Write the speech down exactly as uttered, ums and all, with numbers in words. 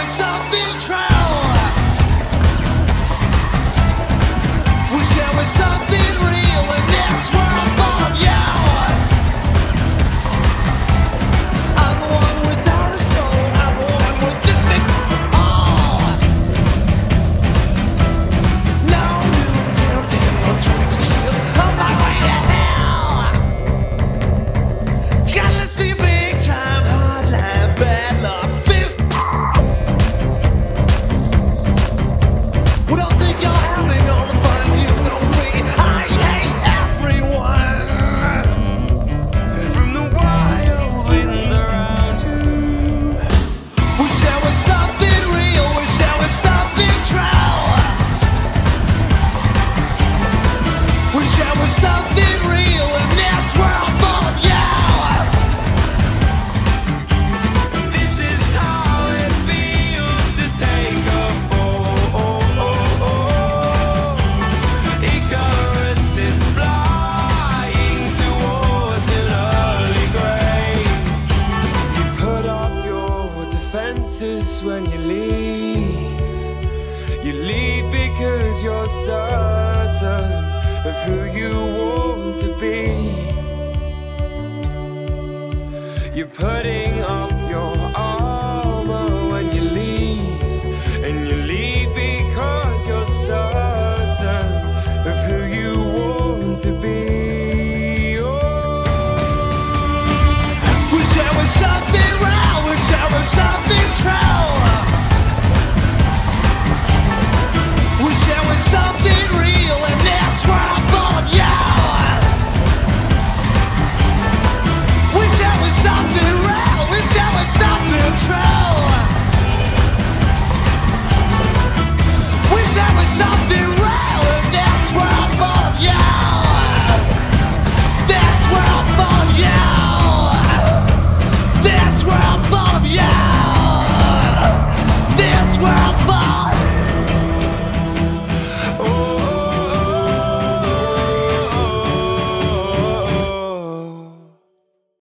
with something true. We share with something real in this world full of you. I'm the one without a soul. I'm the one with distant all. No new telltale twisted shields on my way to hell. Gotta see big time hardline bad luck fist. We don't think you're having all the fun you know me. I hate everyone. From the wild winds around you. We share with something real. We share with something true. We share with something real in this world full of you. This is how it feels to take a fall. Icarus is flying towards an early grave. You put up your defenses when you leave. You leave because you're certain of who you want to be. You're putting up your armor when you leave, and you leave because you're certain of who you want to be.